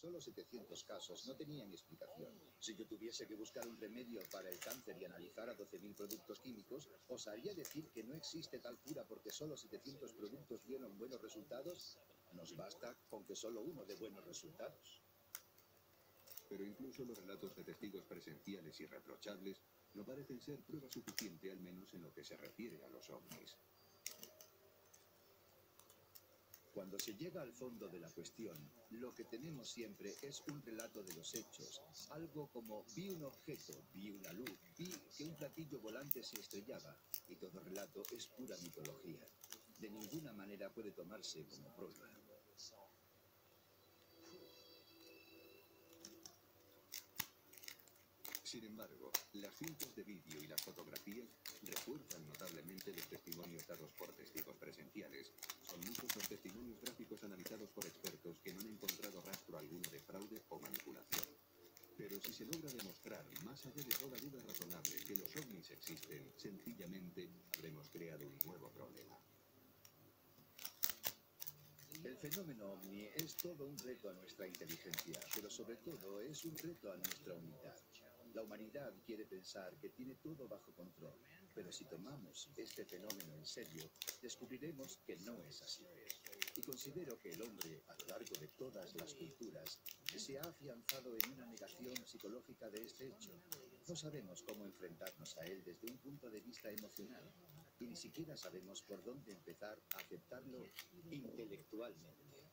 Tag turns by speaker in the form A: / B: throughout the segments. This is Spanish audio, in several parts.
A: solo 700 casos no tenían explicación. Si yo tuviese que buscar un remedio para el cáncer y analizar a 12.000 productos químicos, ¿osaría decir que no existe tal cura porque solo 700 productos dieron buenos resultados? Nos basta con que solo uno dé buenos resultados.
B: Pero incluso los relatos de testigos presenciales irreprochables no parecen ser prueba suficiente, al menos en lo que se refiere a los ovnis.
A: Cuando se llega al fondo de la cuestión, lo que tenemos siempre es un relato de los hechos. Algo como: vi un objeto, vi una luz, vi que un platillo volante se estrellaba. Y todo relato es pura mitología. De ninguna manera puede tomarse como prueba.
B: Sin embargo, las cintas de vídeo y las fotografías refuerzan notablemente los testimonios dados por testigos presenciales. Son muchos los testimonios gráficos analizados por expertos que no han encontrado rastro alguno de fraude o manipulación. Pero si se logra demostrar, más allá de toda duda razonable, que los ovnis existen, sencillamente habremos creado un nuevo problema.
A: El fenómeno ovni es todo un reto a nuestra inteligencia, pero sobre todo es un reto a nuestra unidad. La humanidad quiere pensar que tiene todo bajo control, pero si tomamos este fenómeno en serio, descubriremos que no es así. Y considero que el hombre, a lo largo de todas las culturas, se ha afianzado en una negación psicológica de este hecho. No sabemos cómo enfrentarnos a él desde un punto de vista emocional, y ni siquiera sabemos por dónde empezar a aceptarlo intelectualmente.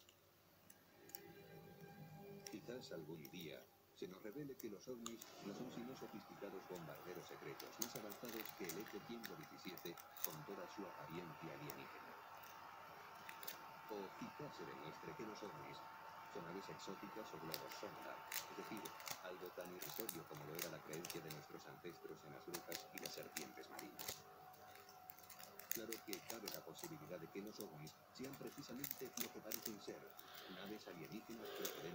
B: Quizás algún día se nos revele que los ovnis no son sino sofisticados bombarderos secretos más avanzados que el F-117 con toda su apariencia alienígena. O quizás se demuestre que los ovnis son aves exóticas o globos sonda, es decir, algo tan irrisorio como lo era la creencia de nuestros ancestros en las brujas y las serpientes marinas. Claro que cabe la posibilidad de que los ovnis sean precisamente lo que parecen ser, naves alienígenas procedentes